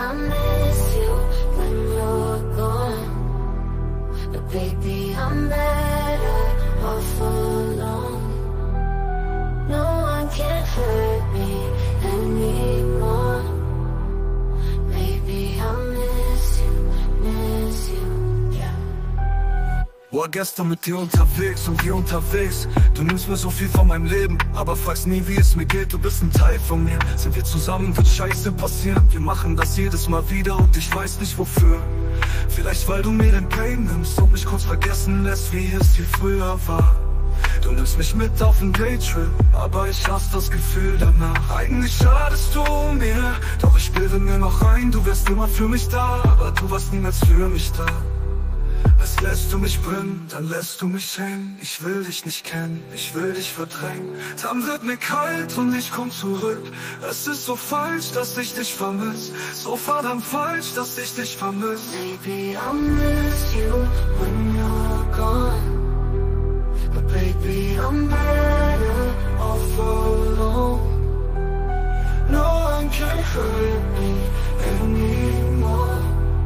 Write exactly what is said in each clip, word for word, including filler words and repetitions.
I miss you when you're gone. But baby, I'm better off alone. No one can hurt me anymore. Maybe I miss you, miss you, yeah. War gestern mit dir unterwegs und wir unterwegs. Du nimmst mir so viel von meinem Leben, aber fragst nie, wie es mir geht. Du bist ein Teil von mir. Sind wir zusammen, wird Scheiße passieren. Wir machen das jedes Mal wieder und ich weiß nicht wofür. Vielleicht weil du mir den Pain nimmst und mich kurz vergessen lässt, wie es hier früher war. Du nimmst mich mit auf den Daytrip, aber ich hasse das Gefühl danach. Eigentlich schadest du mir, doch ich bilde mir noch ein, du wärst immer für mich da, aber du warst niemals für mich da. Als lässt du mich brennen, dann lässt du mich hängen. Ich will dich nicht kennen, ich will dich verdrängen. Dann wird mir kalt und ich komm zurück. Es ist so falsch, dass ich dich vermiss. So verdammt falsch, dass ich dich vermiss. Maybe I miss you when you're gone. But baby, I'm better off alone. No one can hurt me anymore.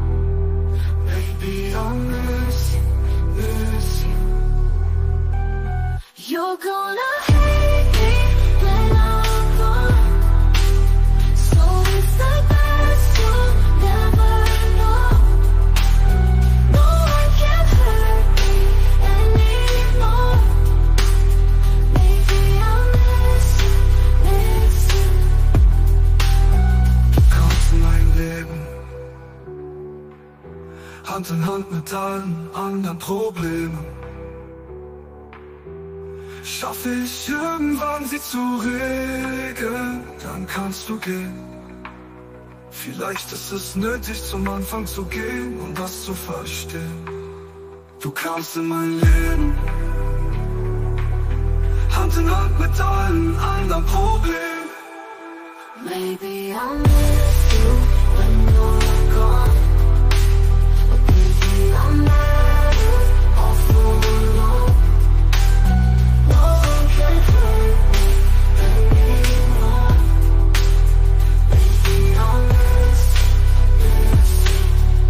Baby, I miss you, miss you. You're gonna hate me when I'm gone. So it's the best you'll never know. No one can hurt me anymore. Maybe I miss you, miss you. Du kommst in mein Leben, Hand in Hand mit allen anderen Problemen. Schaffe ich irgendwann sie zu regeln, dann kannst du gehen. Vielleicht ist es nötig zum Anfang zu gehen, um das zu verstehen. Du kamst in mein Leben, Hand in Hand mit allen anderen Problemen. Maybe I miss you when you're gone. But baby, I'm better off alone. No one can hurt me anymore. Baby, I miss you, miss you.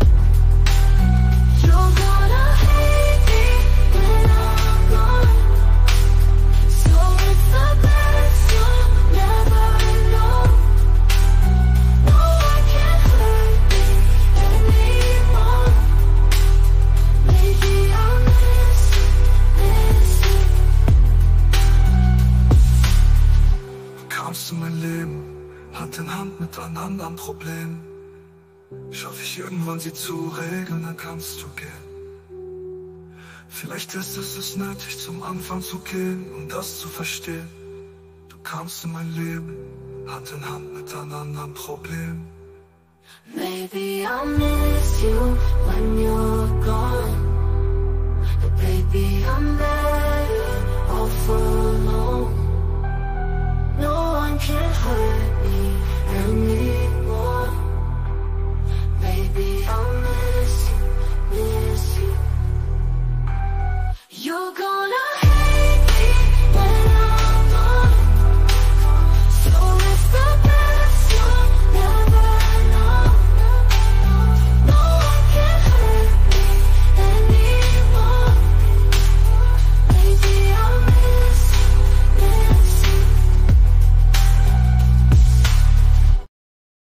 You're gonna hate me when I'm gone. So it's the best you'll never know. No one can hurt me anymore. Maybe I miss you, miss you. Du kamst in mein Leben, Hand in Hand mit allen anderen Problemen. Schaffe ich irgendwann sie zu regeln, dann kannst du gehen. Vielleicht ist es es nötig zum Anfang zu gehen, um das zu verstehen. Du kamst in mein Leben, Hand in Hand mit allen anderen Problemen. Maybe I miss you when you're gone. But baby, I'm better off alone.